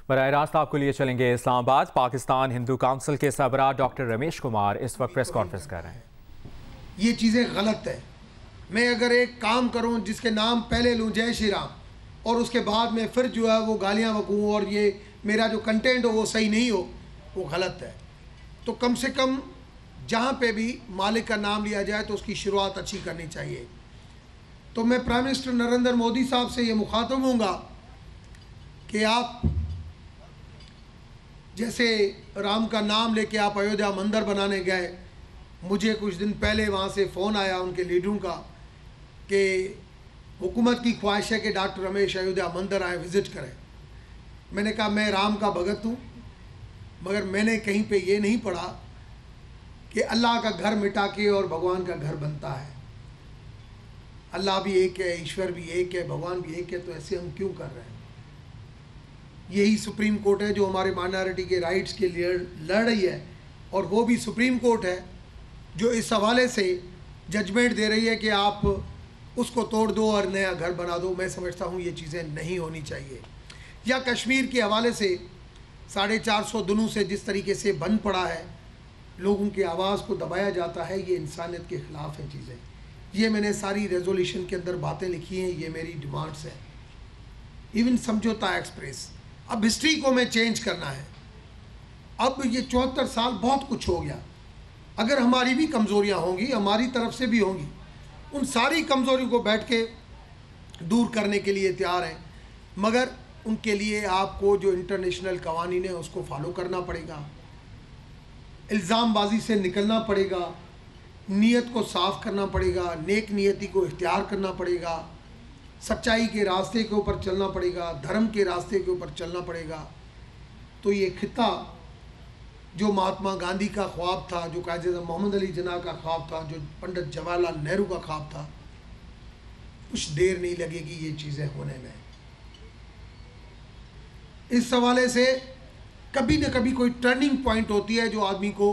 बराह रास्त आपको लिए चलेंगे इस्लामाबाद। पाकिस्तान हिंदू काउंसिल के सरबराह डॉक्टर रमेश कुमार इस वक्त प्रेस कॉन्फ्रेंस कर रहे हैं। ये चीज़ें गलत है। मैं अगर एक काम करूं जिसके नाम पहले लूं जय श्री राम और उसके बाद में फिर जो है वो गालियां बकूं और ये मेरा जो कंटेंट हो वो सही नहीं हो, वो गलत है। तो कम से कम जहां पे भी मालिक का नाम लिया जाए तो उसकी शुरुआत अच्छी करनी चाहिए। तो मैं प्राइम मिनिस्टर नरेंद्र मोदी साहब से ये मुखातब हूँगा कि आप जैसे राम का नाम लेके आप अयोध्या मंदिर बनाने गए, मुझे कुछ दिन पहले वहाँ से फ़ोन आया उनके लीडरों का कि हुकूमत की ख्वाहिश है कि डॉक्टर रमेश अयोध्या मंदिर आए, विज़िट करें। मैंने कहा मैं राम का भगत हूँ, मगर मैंने कहीं पे ये नहीं पढ़ा कि अल्लाह का घर मिटा के और भगवान का घर बनता है। अल्लाह भी एक है, ईश्वर भी एक है, भगवान भी एक है, तो ऐसे हम क्यों कर रहे हैं? यही सुप्रीम कोर्ट है जो हमारे माइनॉरिटी के राइट्स के लिए लड़ रही है, और वो भी सुप्रीम कोर्ट है जो इस हवाले से जजमेंट दे रही है कि आप उसको तोड़ दो और नया घर बना दो। मैं समझता हूँ ये चीज़ें नहीं होनी चाहिए। या कश्मीर के हवाले से 450 दिनों से जिस तरीके से बंद पड़ा है, लोगों की आवाज़ को दबाया जाता है, ये इंसानियत के ख़िलाफ़ है चीज़ें। ये मैंने सारी रेजोल्यूशन के अंदर बातें लिखी हैं, ये मेरी डिमांड्स हैं। इवन समझौता एक्सप्रेस, अब हिस्ट्री को मैं चेंज करना है। अब ये 74 साल बहुत कुछ हो गया। अगर हमारी भी कमज़ोरियाँ होंगी, हमारी तरफ से भी होंगी, उन सारी कमज़ोरी को बैठ के दूर करने के लिए तैयार हैं, मगर उनके लिए आपको जो इंटरनेशनल कवानीन है उसको फॉलो करना पड़ेगा, इल्ज़ामबाजी से निकलना पड़ेगा, नीयत को साफ़ करना पड़ेगा, नेक नीयती को इख्तियार करना पड़ेगा, सच्चाई के रास्ते के ऊपर चलना पड़ेगा, धर्म के रास्ते के ऊपर चलना पड़ेगा। तो ये खिता जो महात्मा गांधी का ख्वाब था, जो कायद मोहम्मद अली जिन्ना का ख्वाब था, जो पंडित जवाहरलाल नेहरू का ख्वाब था, कुछ देर नहीं लगेगी ये चीज़ें होने में। इस हवाले से कभी न कभी कोई टर्निंग पॉइंट होती है जो आदमी को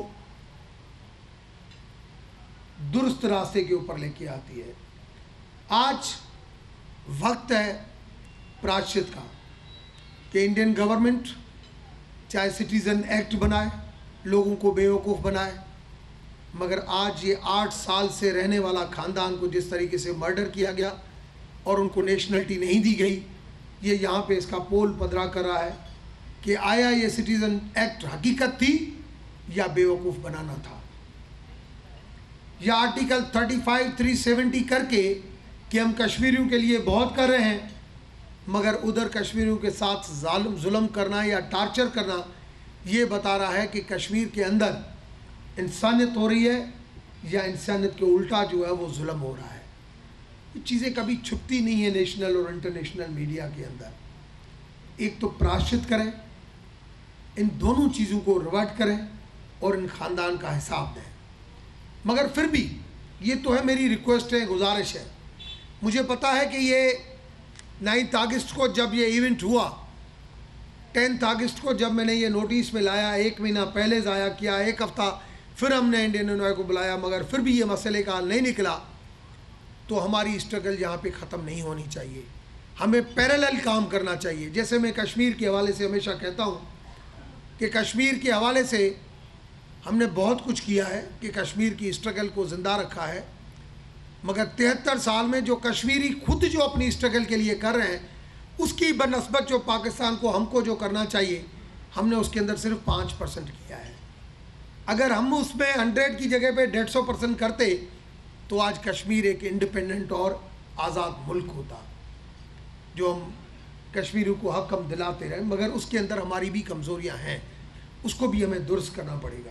दुरुस्त रास्ते के ऊपर लेके आती है। आज वक्त है प्रायश्चित का कि इंडियन गवर्नमेंट चाहे सिटीज़न एक्ट बनाए, लोगों को बेवकूफ़ बनाए, मगर आज ये 8 साल से रहने वाला ख़ानदान को जिस तरीके से मर्डर किया गया और उनको नेशनलिटी नहीं दी गई, ये यहाँ पे इसका पोल पधरा कर रहा है कि आया ये सिटीज़न एक्ट हकीकत थी या बेवकूफ़ बनाना था। या आर्टिकल 35, 370 करके कि हम कश्मीरियों के लिए बहुत कर रहे हैं, मगर उधर कश्मीरियों के साथ जुल्म करना या टार्चर करना ये बता रहा है कि कश्मीर के अंदर इंसानियत हो रही है या इंसानियत के उल्टा जो है वो जुल्म हो रहा है। ये चीज़ें कभी छुपती नहीं है नेशनल और इंटरनेशनल मीडिया के अंदर। एक तो प्रायश्चित करें, इन दोनों चीज़ों को रिवर्ट करें और इन ख़ानदान का हिसाब दें। मगर फिर भी ये तो है, मेरी रिक्वेस्ट है, गुजारिश है। मुझे पता है कि ये 9 अगस्त को जब ये इवेंट हुआ, 10 अगस्त को जब मैंने ये नोटिस में लाया, 1 महीना पहले ज़ाया किया, 1 हफ़्ता फिर हमने इंडियन एनवाई को बुलाया, मगर फिर भी ये मसले का हल नहीं निकला, तो हमारी स्ट्रगल यहाँ पे ख़त्म नहीं होनी चाहिए। हमें पैरेलल काम करना चाहिए। जैसे मैं कश्मीर के हवाले से हमेशा कहता हूँ कि कश्मीर के हवाले से हमने बहुत कुछ किया है कि कश्मीर की स्ट्रगल को ज़िंदा रखा है, मगर 73 साल में जो कश्मीरी खुद जो अपनी स्ट्रगल के लिए कर रहे हैं, उसकी बनस्बत जो पाकिस्तान को हमको जो करना चाहिए, हमने उसके अंदर सिर्फ 5% किया है। अगर हम उसमें 100 की जगह पे 150% करते तो आज कश्मीर एक इंडिपेंडेंट और आज़ाद मुल्क होता। जो हम कश्मीरियों को हक हम दिलाते रहे, मगर उसके अंदर हमारी भी कमज़ोरियाँ हैं, उसको भी हमें दुरुस्त करना पड़ेगा।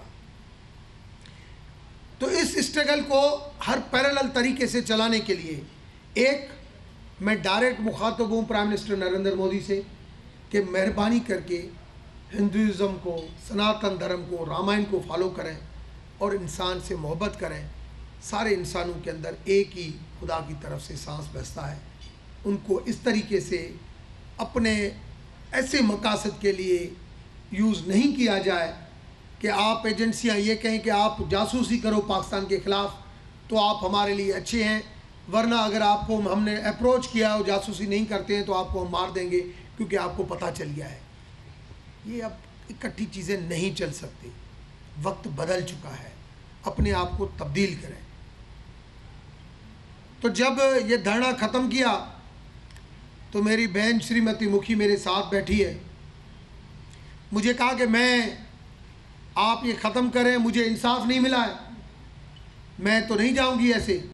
तो इस स्ट्रगल को हर पैरेलल तरीके से चलाने के लिए एक मैं डायरेक्ट मुखातब हूँ प्राइम मिनिस्टर नरेंद्र मोदी से कि मेहरबानी करके हिंदुज़म को, सनातन धर्म को, रामायण को फॉलो करें और इंसान से मोहब्बत करें। सारे इंसानों के अंदर एक ही खुदा की तरफ से सांस बसता है। उनको इस तरीके से अपने ऐसे मकासद के लिए यूज़ नहीं किया जाए कि आप एजेंसियां ये कहें कि आप जासूसी करो पाकिस्तान के ख़िलाफ़ तो आप हमारे लिए अच्छे हैं, वरना अगर आपको हमने अप्रोच किया और जासूसी नहीं करते हैं तो आपको हम मार देंगे क्योंकि आपको पता चल गया है। ये अब इकट्ठी चीज़ें नहीं चल सकती, वक्त बदल चुका है, अपने आप को तब्दील करें। तो जब ये धरना ख़त्म किया तो मेरी बहन श्रीमती मुखी मेरे साथ बैठी है, मुझे कहा कि आप ये ख़त्म करें, मुझे इंसाफ नहीं मिला है, मैं तो नहीं जाऊंगी ऐसे।